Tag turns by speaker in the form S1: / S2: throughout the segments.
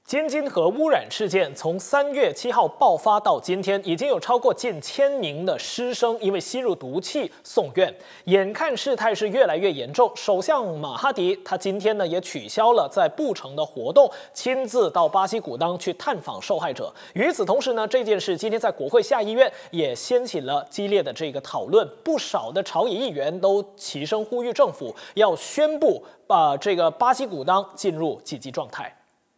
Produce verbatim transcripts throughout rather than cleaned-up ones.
S1: 京津河污染事件从三月七号爆发到今天，已经有超过近千名的师生因为吸入毒气送院。眼看事态是越来越严重，首相马哈迪他今天呢也取消了在布城的活动，亲自到巴西古当去探访受害者。与此同时呢，这件事今天在国会下议院也掀起了激烈的这个讨论，不少的朝野议员都齐声呼吁政府要宣布把这个巴西古当进入紧急状态。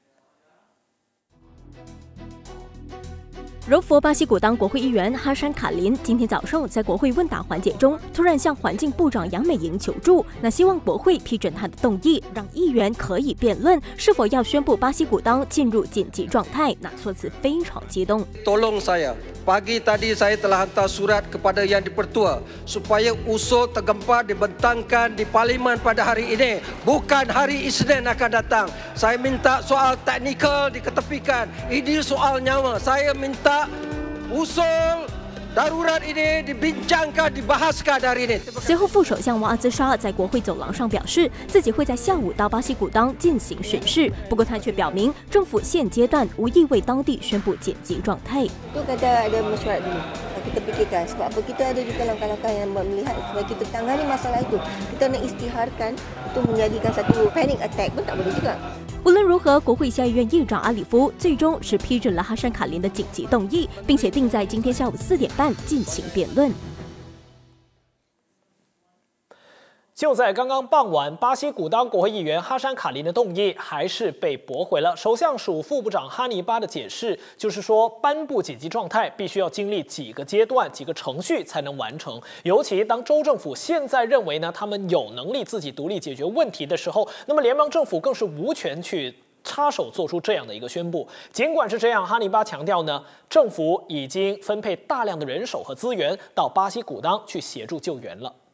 S2: 柔佛巴西古当国会议员哈山卡林今天早上在国会问答环节中，突然向环境部长杨美莹求助，那希望国会批准他的动议，让议员可以辩论是否要宣布巴西古当进入紧急状态。那措辞非常激动。
S3: Tolong saya. Pagi tadi saya telah hantar surat kepada Yang di-Pertua supaya usul tergempar dibentangkan di Parlimen pada hari ini, bukan hari Isnin akan datang. Saya minta soal teknikal diketepikan. Ini soal nyawa. Saya minta usul darurat ini dibincangkan, dibahaskan hari ini.
S2: 随后，副首相瓦兹沙在国会走廊上表示，自己会在下午到巴西古当进行巡视。不过，他却表明，政府现阶段无意为当地宣布紧急状态。
S4: Itu kata ada mesyuarat dulu. Kita fikirkan sebab apa kita ada juga langkah-langkah yang melihat supaya kita tangani masalah itu. Kita nak istiharkan itu menjadikan satu panic attack pun tak boleh juga.
S2: 无论如何，国会下议院议长阿里夫最终是批准了哈山卡林的紧急动议，并且定在今天下午四点半进行辩论。
S1: 就在刚刚傍晚，巴西古当国会议员哈山卡林的动议还是被驳回了。首相署副部长哈尼巴的解释就是说，颁布紧急状态必须要经历几个阶段、几个程序才能完成。尤其当州政府现在认为呢，他们有能力自己独立解决问题的时候，那么联邦政府更是无权去插手做出这样的一个宣布。尽管是这样，哈尼巴强调呢，政府已经分配大量的人手和资源到巴西古当去协助救援了。